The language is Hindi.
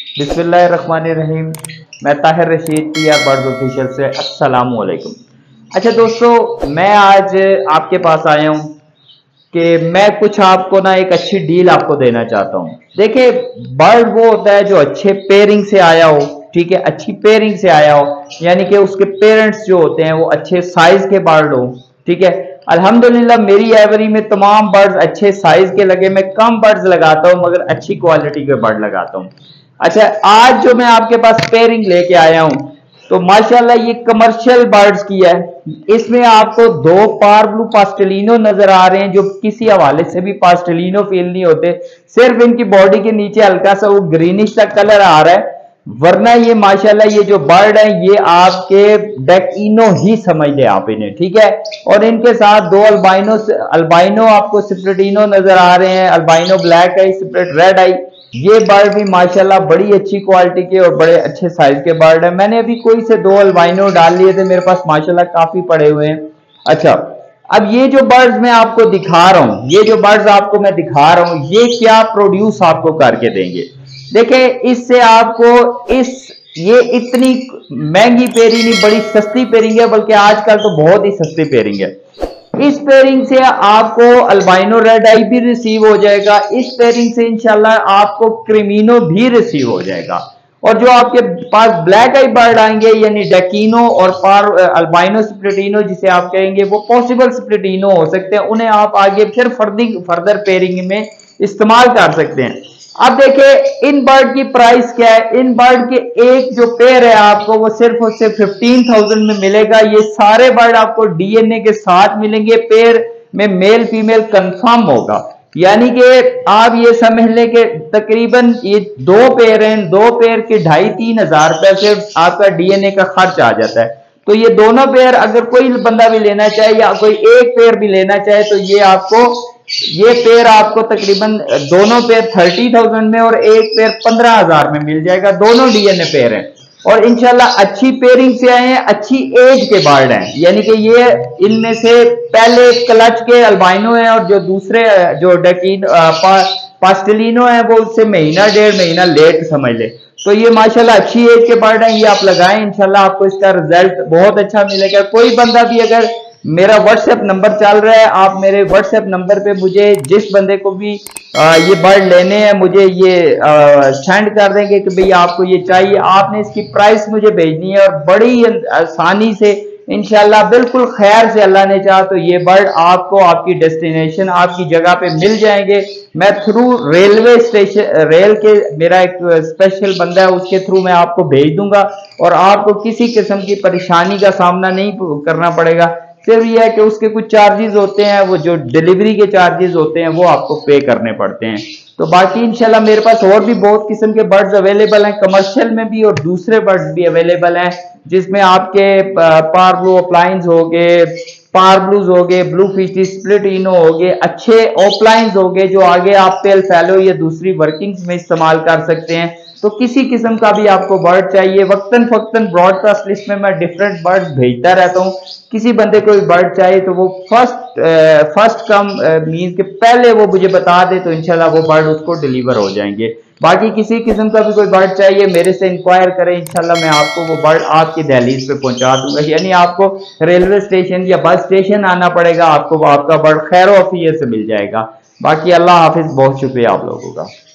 बिस्मिल्लाहिर्रहमानिर्रहीम। मैं Tahir Rashid PR birds official से अस्सलाम वालेकुम। अच्छा दोस्तों, मैं आज आपके पास आया हूँ कि मैं कुछ आपको ना एक अच्छी डील आपको देना चाहता हूँ। देखिए, बर्ड वो होता है जो अच्छे पेयरिंग से आया हो, ठीक है, अच्छी पेयरिंग से आया हो, यानी कि उसके पेरेंट्स जो होते हैं वो अच्छे साइज के बर्ड हो, ठीक है। अल्हम्दुलिल्लाह मेरी एवरी में तमाम बर्ड्स अच्छे साइज के लगे। मैं कम बर्ड्स लगाता हूँ मगर अच्छी क्वालिटी के बर्ड लगाता हूँ। अच्छा, आज जो मैं आपके पास पेयरिंग लेके आया हूं तो माशाल्लाह ये कमर्शियल बर्ड्स की है। इसमें आपको दो पार ब्लू पास्टेलिनो नजर आ रहे हैं जो किसी हवाले से भी पास्टेलिनो फील नहीं होते, सिर्फ इनकी बॉडी के नीचे हल्का सा वो ग्रीनिश सा कलर आ रहा है, वरना ये माशाल्लाह ये जो बर्ड है ये आपके डेकिनो ही समझ ले आप इन्हें, ठीक है। और इनके साथ दो अल्बाइनो आपको सिप्रेटिनो नजर आ रहे हैं, अल्बाइनो ब्लैक आई, सिप्रेट रेड आई। ये बर्ड भी माशाल्लाह बड़ी अच्छी क्वालिटी के और बड़े अच्छे साइज के बर्ड है। मैंने अभी कोई से दो अल्बाइनो डाल लिए थे, मेरे पास माशाल्लाह काफी पड़े हुए हैं। अच्छा, अब ये जो बर्ड्स मैं आपको दिखा रहा हूं, ये जो बर्ड्स आपको मैं दिखा रहा हूं, ये क्या प्रोड्यूस आपको करके देंगे। देखिए, इससे आपको ये इतनी महंगी पेयरिंग नहीं, बड़ी सस्ती पेयरिंग है, बल्कि आजकल तो बहुत ही सस्ती पेयरिंग है। इस पेयरिंग से आपको अल्बाइनो रेड आई भी रिसीव हो जाएगा। इस पेयरिंग से इंशाल्लाह आपको क्रिमिनो भी रिसीव हो जाएगा। और जो आपके पास ब्लैक आई बर्ड आएंगे यानी डेकिनो और अल्बाइनो स्प्लिटिनो जिसे आप कहेंगे, वो पॉसिबल स्प्लिटिनो हो सकते हैं, उन्हें आप आगे फिर फर्दर पेयरिंग में इस्तेमाल कर सकते हैं। अब देखिए इन बर्ड की प्राइस क्या है। इन बर्ड के एक जो पेयर है आपको वो सिर्फ और सिर्फ 15,000 में मिलेगा। ये सारे बर्ड आपको DNA के साथ मिलेंगे, पेयर में मेल फीमेल कंफर्म होगा। यानी कि आप ये समझ लें कि तकरीबन ये दो पेयर हैं, दो पेयर के 2,500-3 हजार रुपए से आपका DNA का खर्च आ जाता है। तो ये दोनों पेयर अगर कोई बंदा भी लेना चाहे या कोई एक पेयर भी लेना चाहे तो ये पेयर आपको तकरीबन दोनों पेयर 30,000 में और एक पेयर 15,000 में मिल जाएगा। दोनों DNA पेयर हैं और इंशाल्लाह अच्छी पेयरिंग से आए हैं, अच्छी एज के बर्ड हैं, यानी कि ये इनमें से पहले क्लच के अल्बाइनो हैं और जो दूसरे जो डेकिन पास्टेलिनो है वो उससे महीना 1.5 महीना लेट समझ ले। तो ये माशाल्लाह अच्छी एज के बर्ड हैं, ये आप लगाएं, इंशाल्लाह आपको इसका रिजल्ट बहुत अच्छा मिलेगा। कोई बंदा भी अगर मेरा व्हाट्सएप नंबर चल रहा है, आप मेरे व्हाट्सएप नंबर पे मुझे जिस बंदे को भी ये बर्ड लेने हैं मुझे ये सेंड कर देंगे कि भैया आपको ये चाहिए, आपने इसकी प्राइस मुझे भेजनी है और बड़ी आसानी से इंशाल्लाह बिल्कुल खैर से अल्लाह ने चाहा तो ये बर्ड आपको आपकी डेस्टिनेशन आपकी जगह पे मिल जाएंगे। मैं थ्रू रेलवे स्टेशन रेल के मेरा एक स्पेशल बंदा है उसके थ्रू मैं आपको भेज दूंगा और आपको किसी किस्म की परेशानी का सामना नहीं करना पड़ेगा। सिर्फ यह है कि उसके कुछ चार्जेस होते हैं, वो जो डिलीवरी के चार्जेस होते हैं वो आपको पे करने पड़ते हैं। तो बाकी इंशाल्लाह मेरे पास और भी बहुत किस्म के बर्ड्स अवेलेबल हैं, कमर्शियल में भी और दूसरे बर्ड्स भी अवेलेबल हैं, जिसमें आपके पार ब्लू अपलाइंस हो गए, पार ब्लूज हो गए, ब्लू फिशी स्प्लिटिनो हो गए, अच्छे ऑफलाइंस हो गए जो आगे आप पेल फैलो या दूसरी वर्किंग्स में इस्तेमाल कर सकते हैं। तो किसी किस्म का भी आपको बर्ड चाहिए, वक्तन फक्तन ब्रॉडकास्ट लिस्ट में मैं डिफरेंट बर्ड्स भेजता रहता हूँ। किसी बंदे को बर्ड चाहिए तो वो फर्स्ट कम मीन के पहले वो मुझे बता दे तो इंशाल्लाह वो बर्ड उसको डिलीवर हो जाएंगे। बाकी किसी किस्म का भी कोई बर्ड चाहिए मेरे से इंक्वायर करें, इंशाल्लाह मैं आपको वो बर्ड आपकी दहलीज पे पहुंचा दूंगा। यानी आपको रेलवे स्टेशन या बस स्टेशन आना पड़ेगा, आपको आपका बर्ड खैर ऑफियर से मिल जाएगा। बाकी अल्लाह हाफिज, बहुत शुक्रिया आप लोगों का।